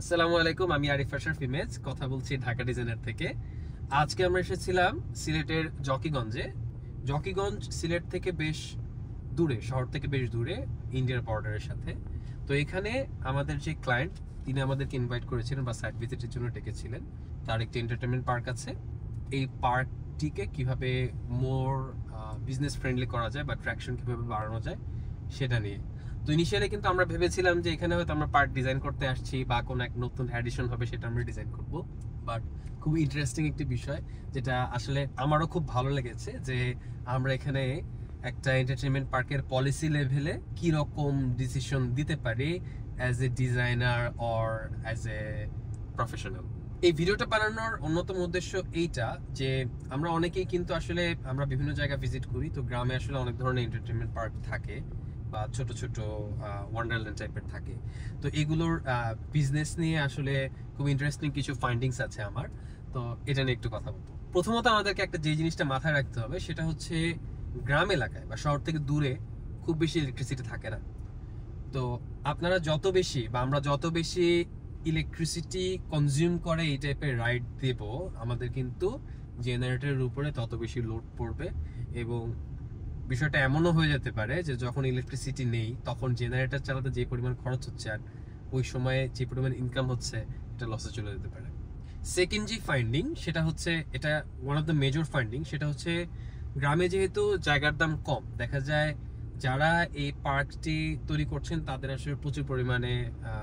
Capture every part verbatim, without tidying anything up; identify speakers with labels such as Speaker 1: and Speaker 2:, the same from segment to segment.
Speaker 1: আসসালামু আলাইকুম, আমি আরিফ আশরাফ ইমেজ কথা বলছি ঢাকা ডিজাইনার থেকে। আজকে আমরা এসেছিলাম সিলেটের জকিগঞ্জে। জকিগঞ্জ সিলেট থেকে বেশ দূরে, শহর থেকে বেশ দূরে, ইন্ডিয়ার বর্ডারের সাথে। তো এখানে আমাদের যে ক্লায়েন্ট, তিনি আমাদেরকে ইনভাইট করেছিলেন বা সাইট ভিজিটের জন্য ডেকেছিলেন। তার একটি এন্টারটেনমেন্ট পার্ক আছে। এই পার্কটিকে কিভাবে মোর বিজনেস ফ্রেন্ডলি করা যায় বা ট্র্যাকশন কিভাবে বাড়ানো যায় সেটা নিয়ে। তো ইনিশিয়ালি কিন্তু আমরা ভেবেছিলাম যে এখানে হয়তো আমরা পার্ক ডিজাইন করতে আসছি বা কোনো এক নতুন অ্যাডিশন হবে সেটা আমরা ডিজাইন করব। বাট খুব ইন্টারেস্টিং একটি বিষয়, যেটা আসলে আমারও খুব ভালো লেগেছে, যে আমরা এখানে একটা এন্টারটেনমেন্ট পার্কের পলিসি লেভেলে কি রকম ডিসিশন দিতে পারি as a designer or as a professional. এই ভিডিওটা বানানোর অন্যতম উদ্দেশ্য এইটা যে আমরা অনেকেই কিন্তু আসলে আমরা বিভিন্ন জায়গা ভিজিট করি, তো গ্রামে আসলে অনেক ধরনের এন্টারটেনমেন্ট পার্ক থাকে বা ছোট ছোট ওয়ান্ডারল্যান্ড টাইপের থাকে। তো এগুলোর বিজনেস নিয়ে আসলে খুব ইন্টারেস্টিং কিছু ফাইন্ডিংস আছে আমার। তো এটা নিয়ে একটু কথা বলবো। প্রথমত আমাদেরকে একটা যে জিনিসটা মাথায় রাখতে হবে সেটা হচ্ছে গ্রাম এলাকায় বা শহর থেকে দূরে খুব বেশি ইলেকট্রিসিটি থাকে না। তো আপনারা যত বেশি বা আমরা যত বেশি ইলেকট্রিসিটি কনজিউম করে এই টাইপের রাইড দেব, আমাদের কিন্তু জেনারেটরের উপরে তত বেশি লোড পড়বে। এবং বিষয়টা এমনও হয়ে যেতে পারে যে যখন ইলেকট্রিসিটি নেই তখন জেনারেটর চালাতে যে পরিমাণ খরচ হচ্ছে আর ওই সময়ে যে পরিমাণ ইনকাম হচ্ছে, এটা লসে চলে যেতে পারে। সেকেন্ড যে ফাইন্ডিং সেটা হচ্ছে, এটা one of the major finding, সেটা হচ্ছে গ্রামে যেহেতু জায়গার দাম কম, দেখা যায় যারা এই পার্কটি তৈরি করছেন তাদের আসলে প্রচুর পরিমাণে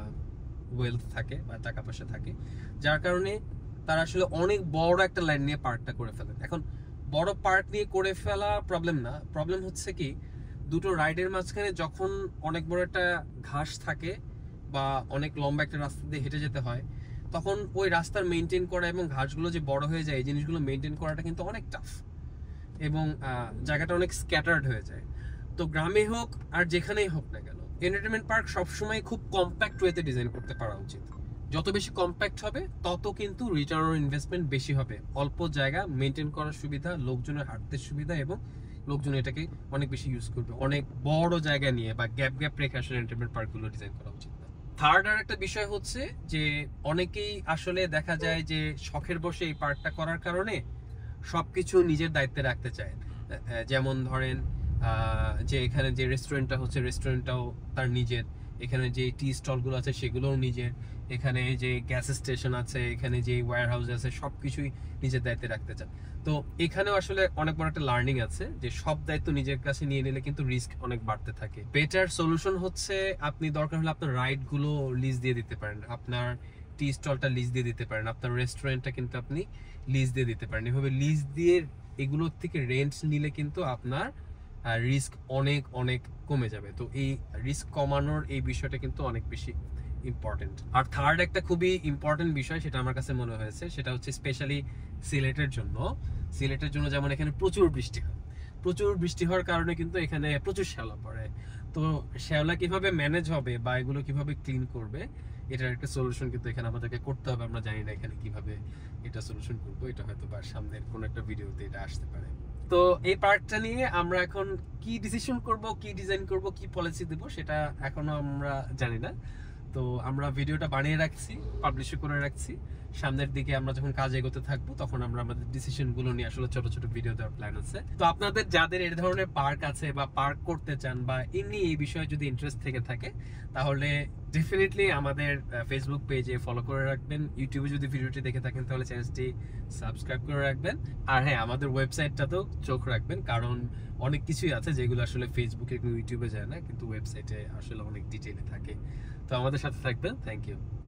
Speaker 1: ওয়েলথ থাকে বা টাকা পয়সা থাকে, যার কারণে তারা আসলে অনেক বড় একটা ল্যান্ড নিয়ে পার্কটা করে ফেলেন। এখন বড় পার্ক নিয়ে করে ফেলা প্রবলেম না, প্রবলেম হচ্ছে কি দুটো রাইডের মাঝখানে যখন অনেক বড় একটা ঘাস থাকে বা অনেক লম্বা একটা রাস্তা দিয়ে হেঁটে যেতে হয়, তখন ওই রাস্তার মেনটেন করা এবং ঘাসগুলো যে বড় হয়ে যায় এই জিনিসগুলো মেনটেন করাটা কিন্তু অনেক টাফ এবং জায়গাটা অনেক স্ক্যাটার্ড হয়ে যায়। তো গ্রামে হোক আর যেখানেই হোক না কেন, এন্টারটেনমেন্ট পার্ক সবসময় খুব কম্প্যাক্ট ওয়েতে ডিজাইন করতে পারা উচিত। যত বেশি কম্প্যাক্ট হবে তত কিন্তু রিটার্ন অন ইনভেস্টমেন্ট বেশি হবে। অল্প জায়গা মেনটেন করার সুবিধা, লোকজনের হাঁটতে সুবিধা এবং লোকজন এটাকে অনেক বেশি ইউজ করবে। অনেক বড় জায়গা নিয়ে বা গ্যাপ গ্যাপ রেখে আসলে এন্টারটেনমেন্ট পার্কগুলো ডিজাইন করা উচিত না। থার্ড আর একটা বিষয় হচ্ছে যে অনেকেই আসলে দেখা যায় যে শখের বসে এই পার্কটা করার কারণে সবকিছু নিজের দায়িত্বে রাখতে চায়। যেমন ধরেন যে এখানে যে রেস্টুরেন্টটা হচ্ছে, রেস্টুরেন্টটাও তার নিজের, এখানে যে টি স্টলগুলো আছে সেগুলোও নিজের, এখানে যে গ্যাস স্টেশন আছে, এখানে যে ওয়্যার হাউস আছে, সবকিছুই নিজের দায়িত্বে রাখতে চান। তো এখানেও আসলে অনেক বড় একটা লার্নিং আছে যে সব দায়িত্ব নিজের কাছে নিয়ে নিলে কিন্তু রিস্ক অনেক বাড়তে থাকে। বেটার সলিউশন হচ্ছে আপনি দরকার হলে আপনার রাইড গুলো লিজ দিয়ে দিতে পারেন, আপনার টি স্টলটা লিজ দিয়ে দিতে পারেন, আপনার রেস্টুরেন্টটা কিন্তু আপনি লিজ দিয়ে দিতে পারেন। এভাবে লিজ দিয়ে এগুলোর থেকে রেন্ট নিলে কিন্তু আপনার রিস্ক অনেক অনেক কমে যাবে। তো এই রিস্ক কমানোর এই বিষয়টা কিন্তু অনেক বেশি ইম্পর্টেন্ট। আর থার্ড একটা খুবই ইম্পর্টেন্ট বিষয় সেটা আমার কাছে মনে হয়েছে, সেটা হচ্ছে স্পেশালি সিলেটের জন্য। সিলেটের জন্য যেমন এখানে প্রচুর বৃষ্টি হয়, প্রচুর বৃষ্টি হওয়ার কারণে কিন্তু এখানে প্রচুর শ্যাওলা পড়ে। তো শ্যাওলা কিভাবে ম্যানেজ হবে বা এগুলো কিভাবে ক্লিন করবে, এটার একটা সলিউশন কিন্তু এখানে আমাদেরকে করতে হবে। আমরা জানি না এখানে কিভাবে এটা সলিউশন করবো, এটা হয়তো বা সামনের কোনো একটা ভিডিওতে এটা আসতে পারে। তো এই পার্কটা নিয়ে আমরা এখন কি ডিসিশন করব, কি ডিজাইন করব, কি পলিসি দেব সেটা এখনো আমরা জানি না। তো আমরা ভিডিওটা বানিয়ে রাখছি, পাবলিশ করে রাখছি। সামনের দিকে আমরা যখন কাজ এগোতে থাকবো তখন আমরা আমাদের ডিসিশন গুলো নিয়ে আসলে ছোট ছোট ভিডিও দেওয়ার প্ল্যান আছে। তো আপনাদের যাদের এই ধরনের পার্ক আছে বা পার্ক করতে চান বা এমনি এই বিষয়ে যদি ইন্টারেস্ট থেকে থাকে, তাহলে ডেফিনেটলি আমাদের ফেসবুক পেজে ফলো করে রাখবেন। ইউটিউবে যদি ভিডিওটি দেখে থাকেন তাহলে চ্যানেলটি সাবস্ক্রাইব করে রাখবেন। আর হ্যাঁ, আমাদের ওয়েবসাইটটাতেও চোখ রাখবেন, কারণ অনেক কিছুই আছে যেগুলো আসলে ফেসবুকে এবং ইউটিউবে যায় না, কিন্তু ওয়েবসাইটে আসলে অনেক ডিটেইলে থাকে। তো আমাদের সাথে থাকবেন। Thank you.